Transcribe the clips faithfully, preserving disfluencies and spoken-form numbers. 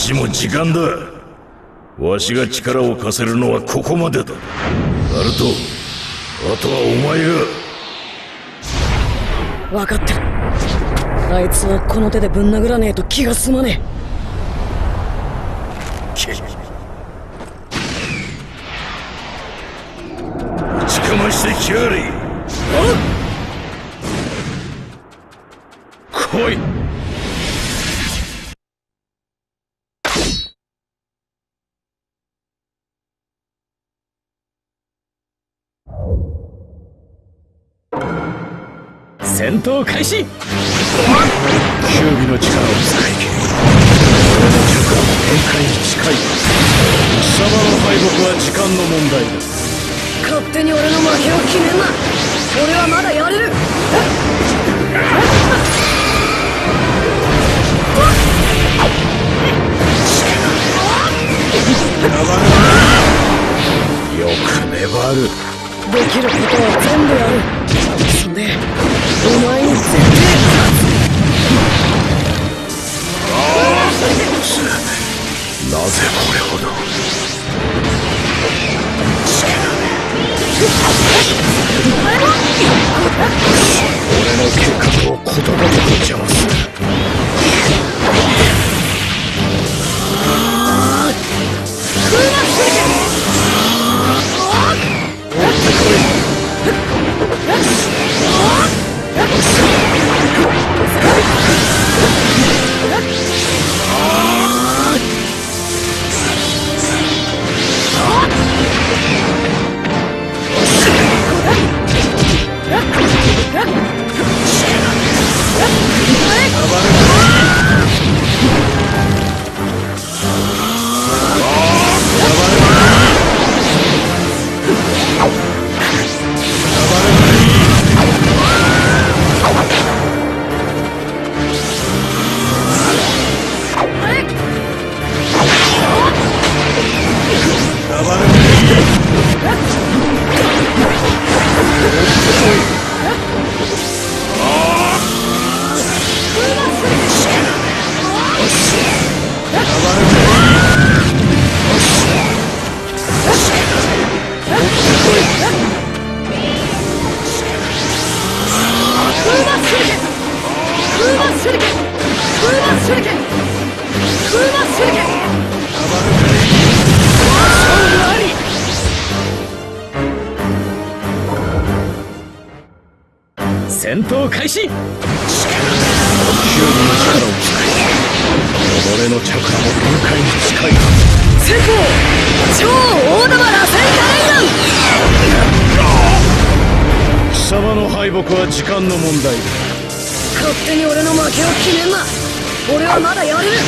ちも時間だ。わしが力を貸せるのはここまでだ。ナルト、あとはお前が。 分かってる。あいつはこの手でぶん殴らねえと気が済まねえ。 打ちかましてきやれ。来い。 戦闘開始。 九尾の力を使い切り、俺の力も限界に近い。貴様の敗北は時間の問題だ。 勝手に俺の負けを決めんな。俺はまだやれる。 よく粘る。 できることは全部やる。そんでお前に絶対なぜこれほど。俺の計画をことごとく邪魔する。 戦闘開始。 九尾の力を使い、己のチャクラも限界に近い。 成功。超大玉螺旋火貴様の敗北は時間の問題だ。 勝手に俺の負けを決めんな。俺はまだやれる。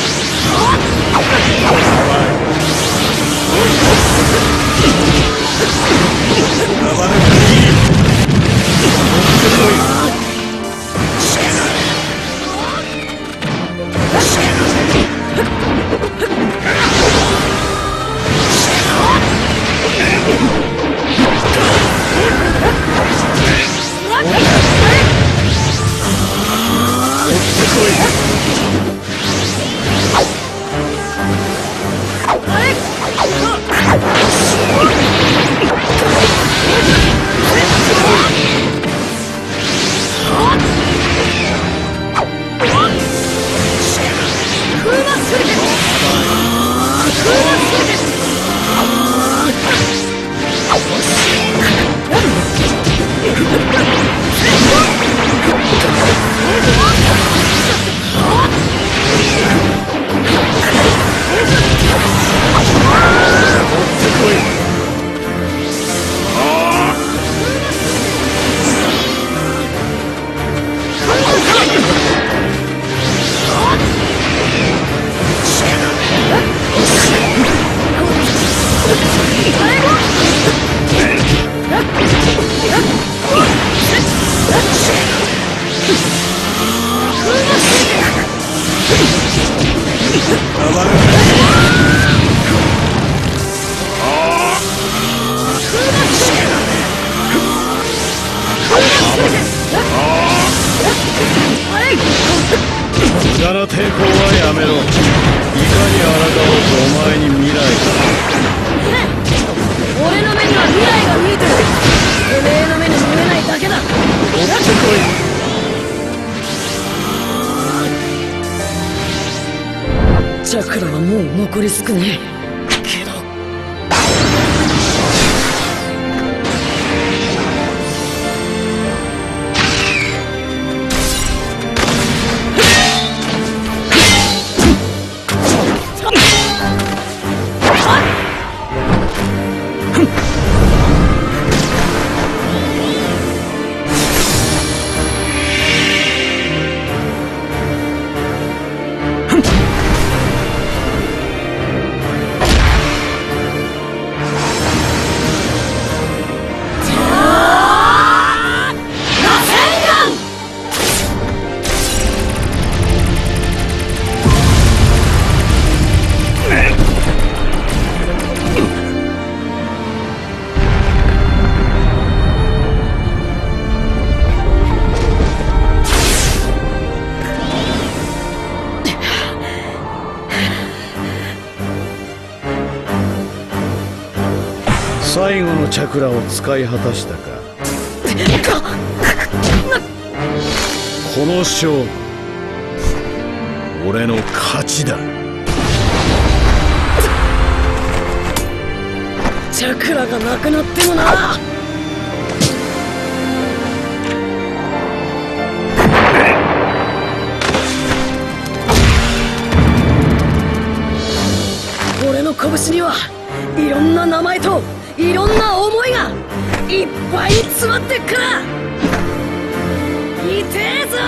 無駄な抵抗はやめろ。いかに抗チャクラはもう残り少ねえけど。 最後のチャクラを使い果たしたか。この勝負、俺の勝ちだ。 チャクラがなくなってもな。俺の拳にはいろんな名前といろんな思いがいっぱい詰まってっから、痛えぞ。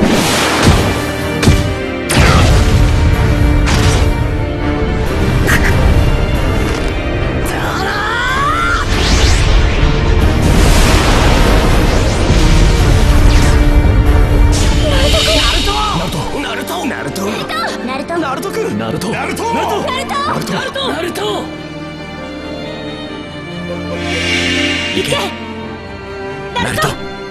ナルトナルトナルトナルト君ナルトナルトナルトナルトナルトナルトナルト行けナルト。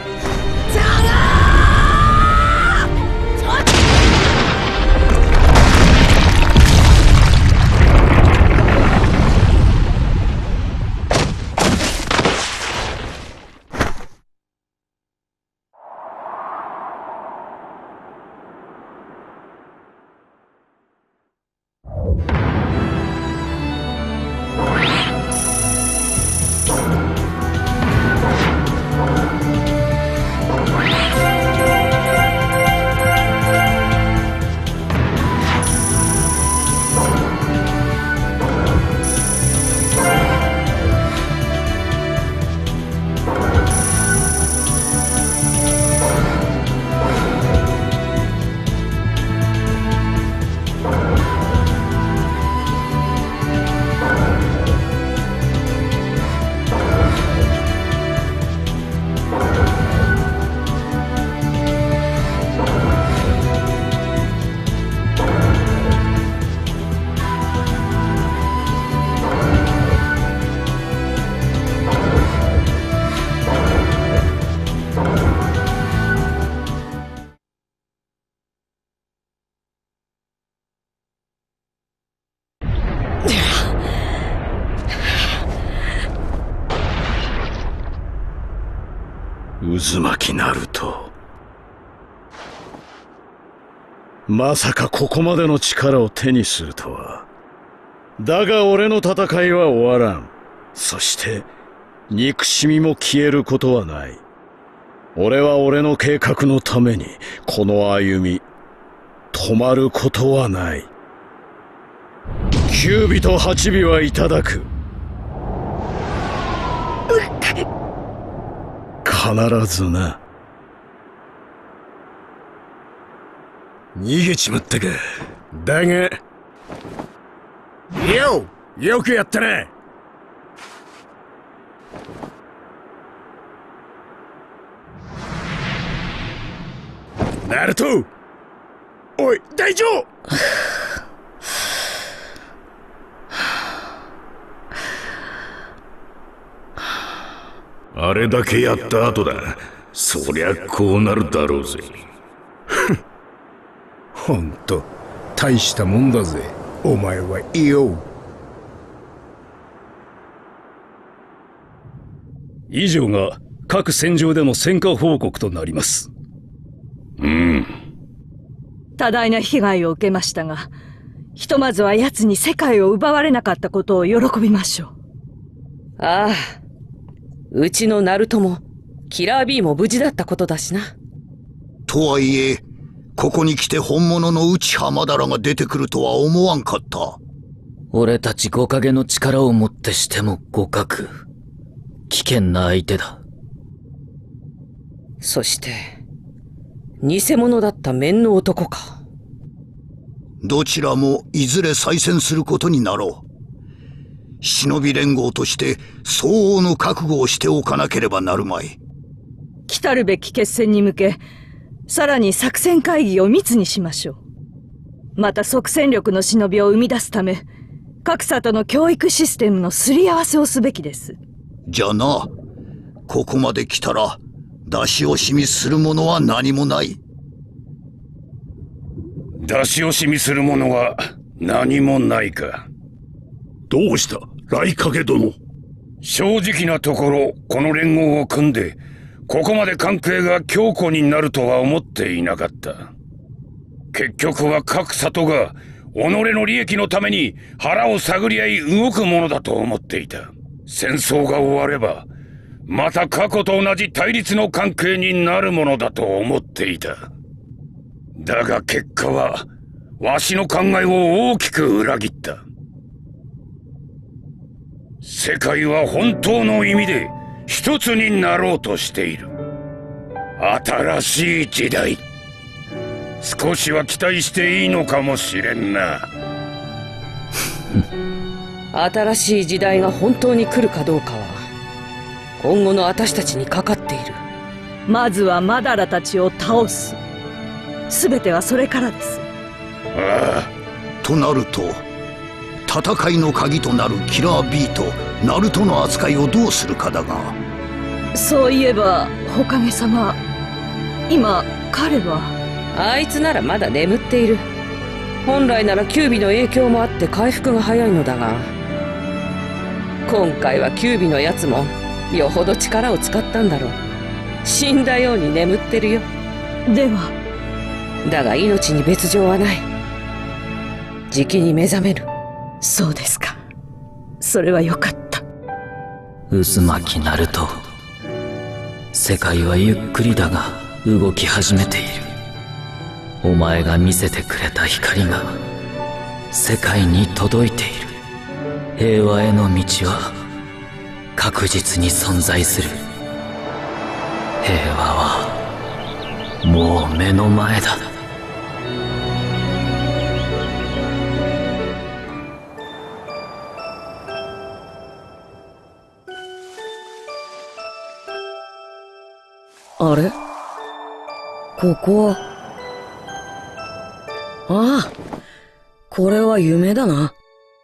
渦巻きナルト、まさかここまでの力を手にするとは。だが俺の戦いは終わらん。そして憎しみも消えることはない。俺は俺の計画のためにこの歩み止まることはない。きゅう尾とはち尾はいただく。必ずな。 逃げちまったか。だがようよくやったな。ナルト、おい大丈夫。 あれだけやった後だ。そりゃこうなるだろうぜ。 ほんと大したもんだぜお前はいよ。 以上が各戦場での戦果報告となります。 うん。 多大な被害を受けましたが、 ひとまずは奴に世界を奪われなかったことを喜びましょう。 ああ、うちのナルトもキラー B も無事だったことだしな。 とはいえ、ここに来て本物の内浜田らが出てくるとは思わんかった。 俺たち五影の力をもってしても互角。危険な相手だ。 そして、偽物だった面の男か。 どちらもいずれ再戦することになろう。忍び連合として相応の覚悟をしておかなければなるまい。 来たるべき決戦に向け、さらに作戦会議を密にしましょう。また即戦力の忍びを生み出すため、各里の教育システムのすり合わせをすべきです。 じゃな、ここまで来たら出し惜しみするものは何もない。 出し惜しみするものは何もないか。 どうした雷影殿。 正直なところ、この連合を組んでここまで関係が強固になるとは思っていなかった。結局は各里が己の利益のために腹を探り合い動くものだと思っていた。戦争が終わればまた過去と同じ対立の関係になるものだと思っていた。だが結果はわしの考えを大きく裏切った。世界は本当の意味で一つになろうとしている。新しい時代、少しは期待していいのかもしれんな。 新しい時代が本当に来るかどうかは今後の私たちにかかっている。 まずはマダラたちを倒す。すべてはそれからです。 ああ。となると、戦いの鍵となるキラー B とナルトの扱いをどうするかだが。 そういえば火影様、今彼は。 あいつならまだ眠っている。本来ならキュービの影響もあって回復が早いのだが、今回はキュービのやつもよほど力を使ったんだろう。死んだように眠ってるよ。 では。 だが命に別状はない。じきに目覚める。 そうですか。それはよかった。 渦巻きナルト。世界はゆっくりだが動き始めている。お前が見せてくれた光が世界に届いている。平和への道は確実に存在する。平和はもう目の前だ。 あれ？ここは。ああ、これは夢だな。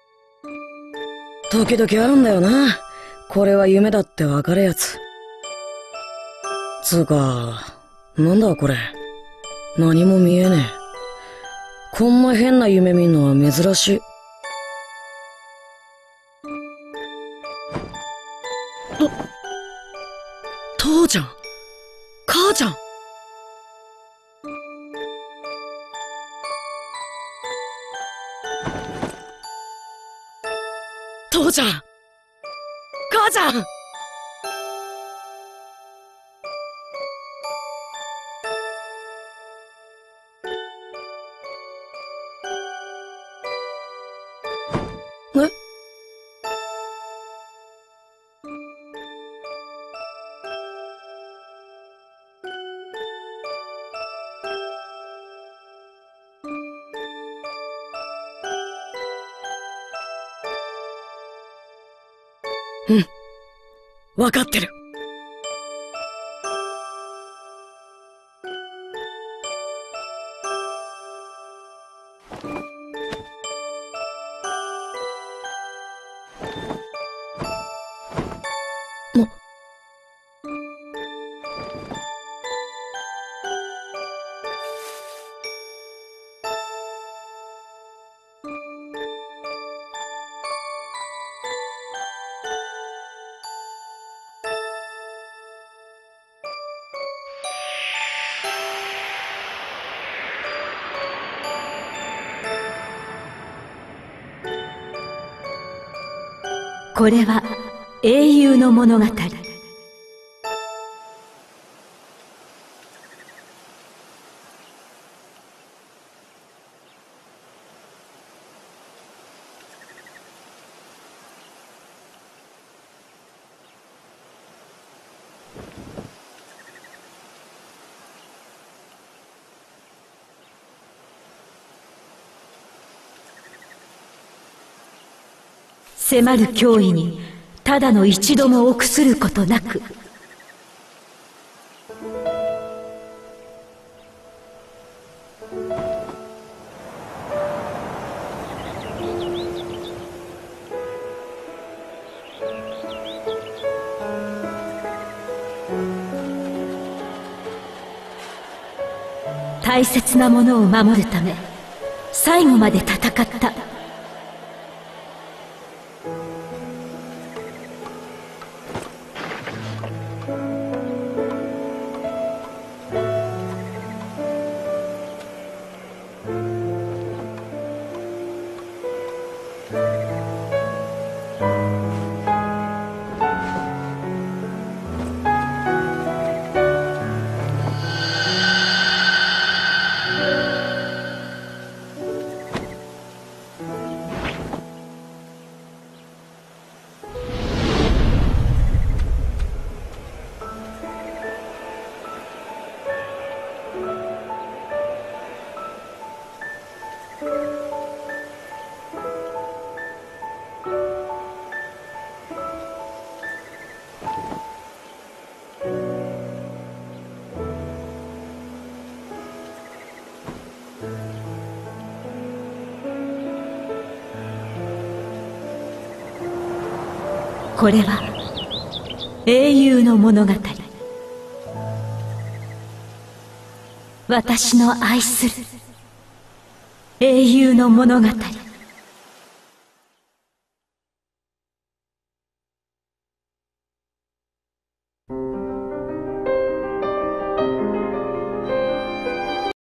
時々あるんだよな。これは夢だってわかるやつ。つうか、なんだこれ。何も見えねえ。こんな変な夢見んのは珍しい。と、父ちゃん、母ちゃん。父ちゃん、母ちゃん。え？うん。わかってる。も、 これは英雄の物語。迫る脅威にただの一度も臆することなく、大切なものを守るため最後まで戦った。これは英雄の物語。私の愛する英雄の物語。